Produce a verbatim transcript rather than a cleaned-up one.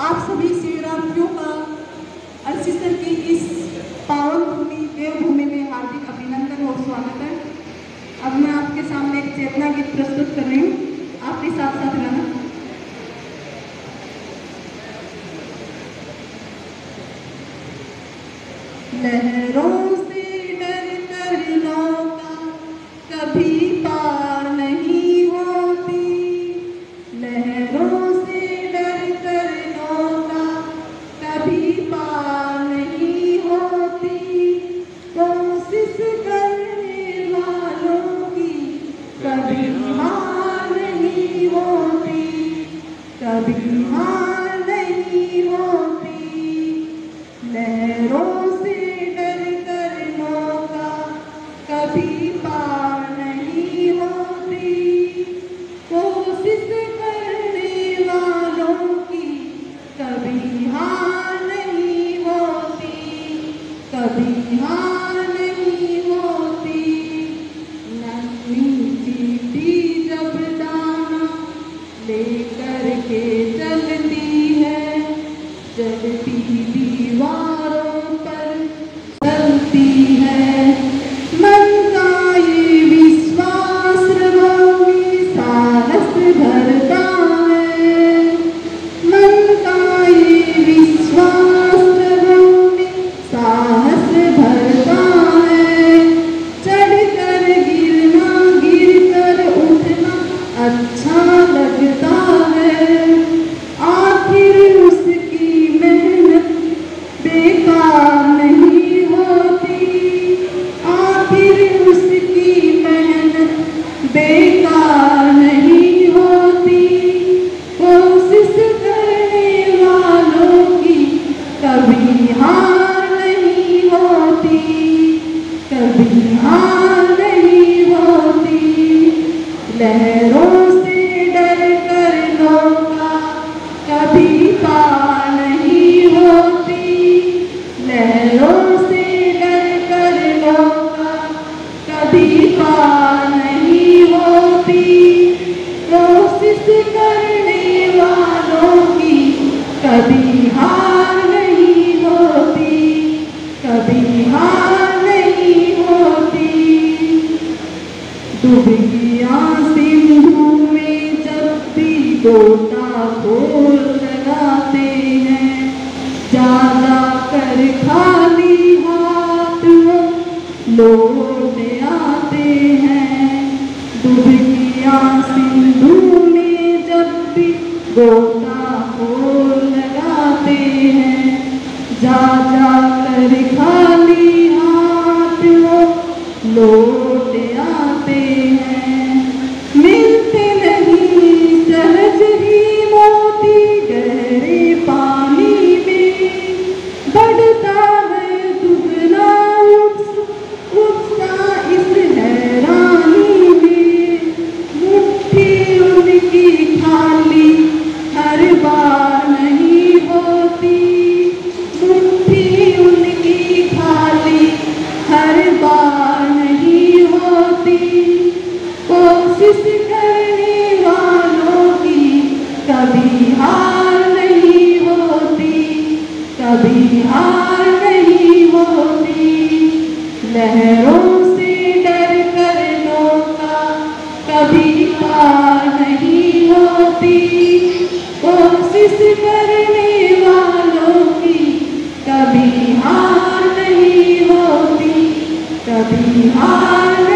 आप सभी शिवरात्रियों का अरसीसर की इस पावन भूमि देवभूमि में हार्दिक अभिनंदन और स्वागत है। अब मैं आपके सामने एक चेतना गीत प्रस्तुत कर रही हूँ, आप भी साथ साथ गाना। लहरों से डर कर नौका कभी पार नहीं होती, लहरों से डर कर नौका कभी पार नहीं होती, कोशिश करने वालों की कभी हार नहीं होती, कभी हार नहीं होती। लहरों कभी पार नहीं होती, कोशिश करने वालों की कभी हार नहीं होती, कभी हार नहीं होती। नन्ही चींटी जब दाना लेकर के चलती है, जलती दीवारों पर चलती है, मन का ये विश्वास रगों में साहस भरता है, मन का ये विश्वास रगों में साहस भरता है। चढ़कर गिरना गिरकर उठना अच्छा लगता है, आखिर उसकी मेहनत बेकार नहीं होती, आखिर उसकी मेहनत बेकार नहीं होती। कोशिश करने वालों की कभी हार नहीं होती, कभी हार नहीं होती। लहरों से डर कर नौका कभी पार नहीं होती, लहरों से डर कर नौका कभी पार नहीं होती, कोशिश करने वालों की कभी हार नहीं होती, कभी हार नहीं होती। डूब गया सिंधु में जब भी गोता खोल लगाते हैं, ज्यादा कर खाली हाथ लौट आते हैं। डूब गया सिंधु में जब भी गोता खोल लगाते हैं, जा जा कर खाली हाथ लौट आते हैं। मिलते नहीं सहज ही मोती गहरे पानी में, बढ़ता है दुगना उत्साह इस हैरानी में। मुट्ठी उनकी खाली हर बार नहीं होती, मुट्ठी उनकी खाली हर बार नहीं होती। कोशिश करने वालों की कभी हार नहीं होती, कभी हार नहीं होती। लहरों से डर कर नौका कभी पार नहीं होती, कोशिश करने वालों की कभी हार नहीं होती, कभी हार